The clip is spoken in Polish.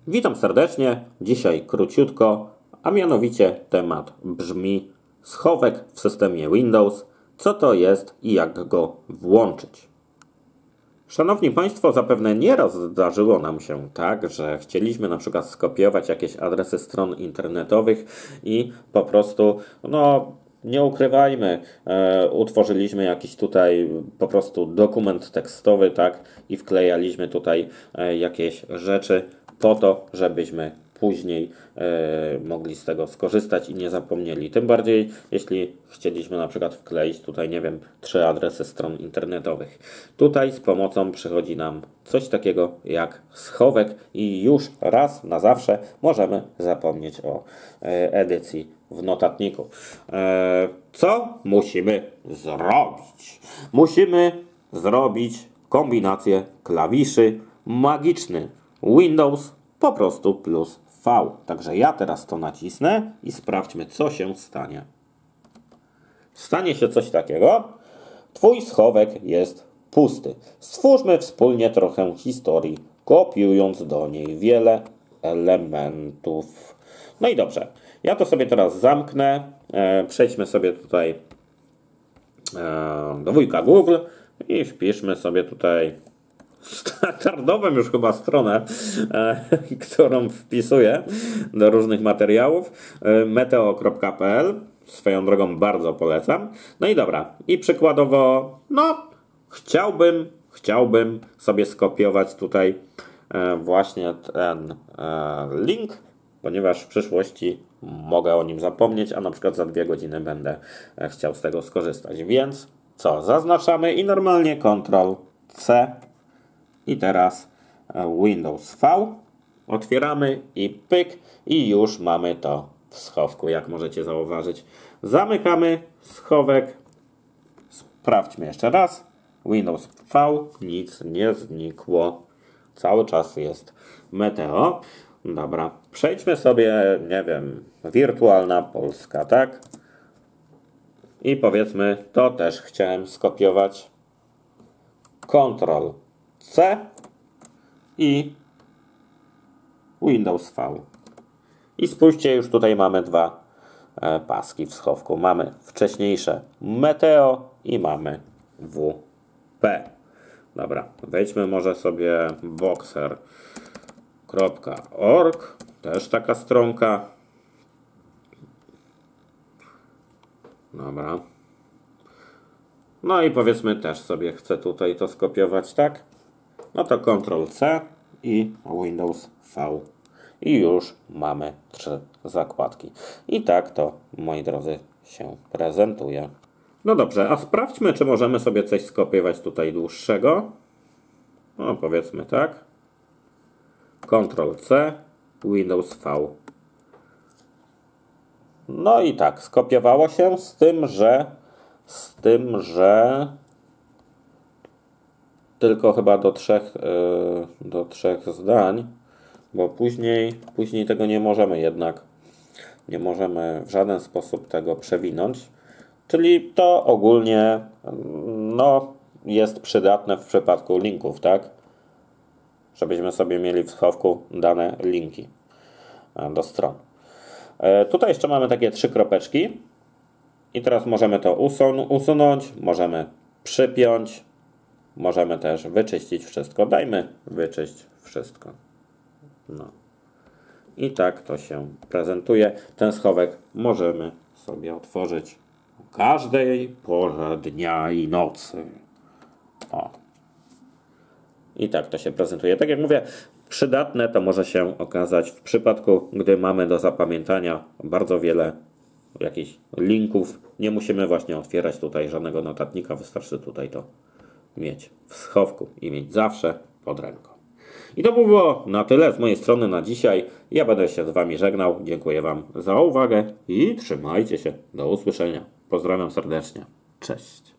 Witam serdecznie, dzisiaj króciutko, a mianowicie temat brzmi schowek w systemie Windows, co to jest i jak go włączyć. Szanowni Państwo, zapewne nieraz zdarzyło nam się tak, że chcieliśmy na przykład skopiować jakieś adresy stron internetowych i po prostu, nie ukrywajmy, utworzyliśmy jakiś tutaj po prostu dokument tekstowy, tak, i wklejaliśmy tutaj jakieś rzeczy po to, żebyśmy później mogli z tego skorzystać i nie zapomnieli. Tym bardziej, jeśli chcieliśmy na przykład wkleić tutaj, 3 adresy stron internetowych. Tutaj z pomocą przychodzi nam coś takiego jak schowek i już raz na zawsze możemy zapomnieć o edycji w notatniku. Co musimy zrobić? Musimy zrobić kombinację klawiszy magiczny Windows po prostu plus V. Także ja teraz to nacisnę i sprawdźmy, co się stanie. Stanie się coś takiego. Twój schowek jest pusty. Stwórzmy wspólnie trochę historii, kopiując do niej wiele elementów. No i dobrze. Ja to sobie teraz zamknę. Przejdźmy sobie tutaj do wujka Google i wpiszmy sobie tutaj standardową już chyba stronę, którą wpisuję do różnych materiałów, meteo.pl. Swoją drogą bardzo polecam. No i dobra. I przykładowo, chciałbym sobie skopiować tutaj właśnie ten link, ponieważ w przyszłości mogę o nim zapomnieć, a na przykład za 2 godziny będę chciał z tego skorzystać. Więc co? Zaznaczamy i normalnie Ctrl+C i teraz Windows V. Otwieramy i pyk i już mamy to w schowku, jak możecie zauważyć. Zamykamy schowek. Sprawdźmy jeszcze raz. Windows V, nic nie znikło. Cały czas jest Meteo. Dobra, przejdźmy sobie, Wirtualna Polska, tak? I powiedzmy, to też chciałem skopiować. Ctrl+C i Windows V. I spójrzcie, już tutaj mamy 2 paski w schowku. Mamy wcześniejsze Meteo i mamy WP. Dobra, wejdźmy może sobie boxer.org. Też taka stronka. Dobra. No i powiedzmy też sobie chcę tutaj to skopiować, tak? No to Ctrl+C i Windows V. I już mamy 3 zakładki. I tak to, moi drodzy, się prezentuje. No dobrze, a sprawdźmy, czy możemy sobie coś skopiować tutaj dłuższego. No powiedzmy tak. Ctrl+C, Windows V. No i tak, skopiowało się z tym, że tylko chyba do 3 zdań, bo później tego nie możemy w żaden sposób tego przewinąć. Czyli to ogólnie jest przydatne w przypadku linków, tak? Żebyśmy sobie mieli w schowku dane linki do stron. Tutaj jeszcze mamy takie 3 kropeczki i teraz możemy to usunąć, możemy przypiąć, możemy też wyczyścić wszystko. Dajmy wyczyść wszystko. No. I tak to się prezentuje. Ten schowek możemy sobie otworzyć o każdej porze dnia i nocy. O. I tak to się prezentuje. Tak jak mówię, przydatne to może się okazać w przypadku, gdy mamy do zapamiętania bardzo wiele jakichś linków. Nie musimy właśnie otwierać tutaj żadnego notatnika. Wystarczy tutaj to mieć w schowku i mieć zawsze pod ręką. I to było na tyle z mojej strony na dzisiaj. Ja będę się z Wami żegnał. Dziękuję Wam za uwagę i trzymajcie się. Do usłyszenia. Pozdrawiam serdecznie. Cześć.